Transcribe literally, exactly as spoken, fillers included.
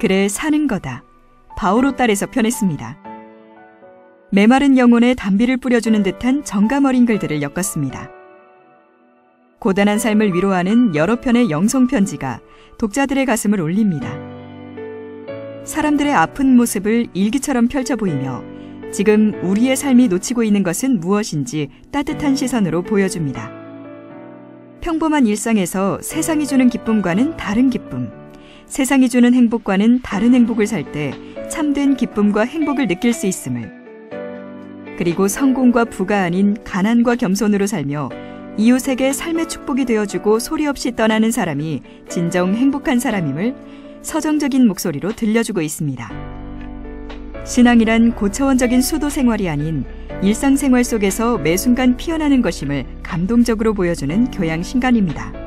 그래 사는 거다. 바오로 딸에서 편했습니다. 메마른 영혼에 담비를 뿌려주는 듯한 정감 어린 글들을 엮었습니다. 고단한 삶을 위로하는 여러 편의 영성편지가 독자들의 가슴을 울립니다. 사람들의 아픈 모습을 일기처럼 펼쳐 보이며 지금 우리의 삶이 놓치고 있는 것은 무엇인지 따뜻한 시선으로 보여줍니다. 평범한 일상에서 세상이 주는 기쁨과는 다른 기쁨, 세상이 주는 행복과는 다른 행복을 살 때 참된 기쁨과 행복을 느낄 수 있음을, 그리고 성공과 부가 아닌 가난과 겸손으로 살며 이웃에게 삶의 축복이 되어주고 소리 없이 떠나는 사람이 진정 행복한 사람임을 서정적인 목소리로 들려주고 있습니다. 신앙이란 고차원적인 수도 생활이 아닌 일상생활 속에서 매 순간 피어나는 것임을 감동적으로 보여주는 교양 신간입니다.